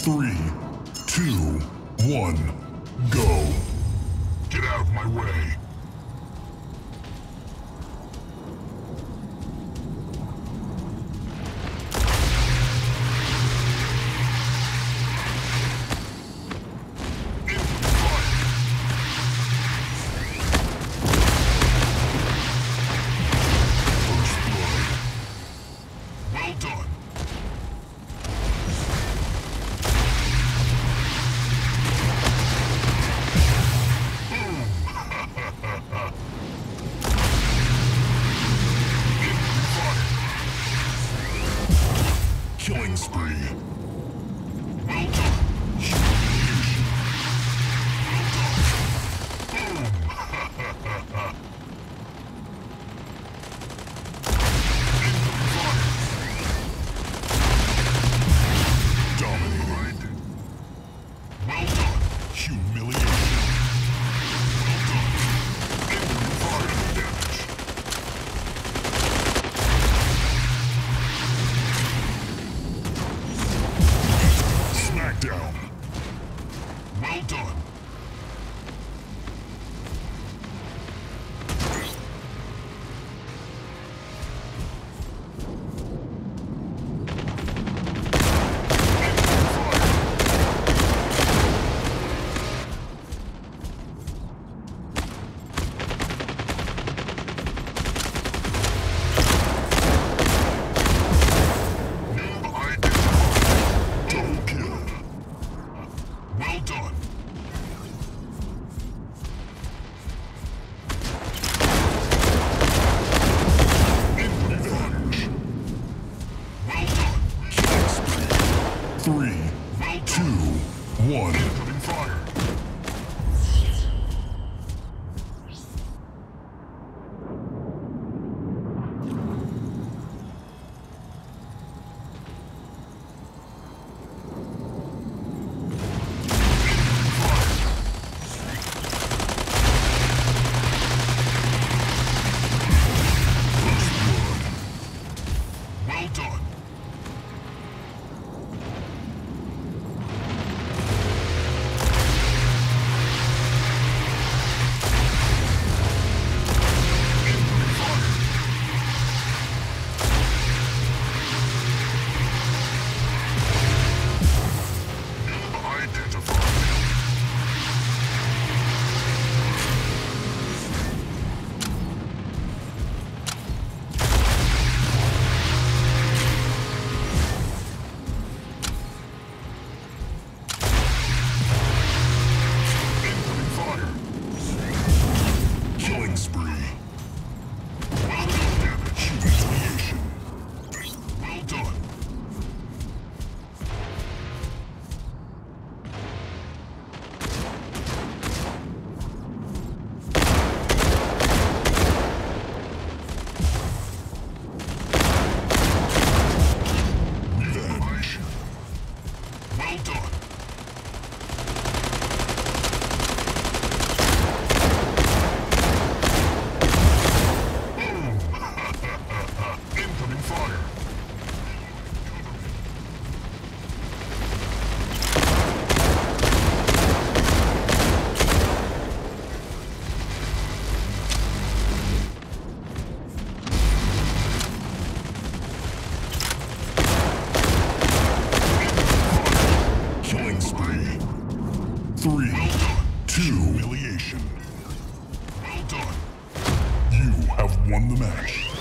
3, 2, 1, go. Get out of my way. Killing spree. Well done. Humiliation. Well done. Boom. Incoming fire. Dominating. Well done. Humiliation. Well done. Incoming fire damage. Smackdown. Well done. Well done. Revenge. Well done. Killing spree. 3, 2, 1. Incoming fire. Well done. Incoming fire. Noob identified. Killing spree. Well done, damage. Humiliation. Well done. Revenge. Well done. Incoming fire. Killing spree. 3, 2, humiliation. Well done. You have won the match.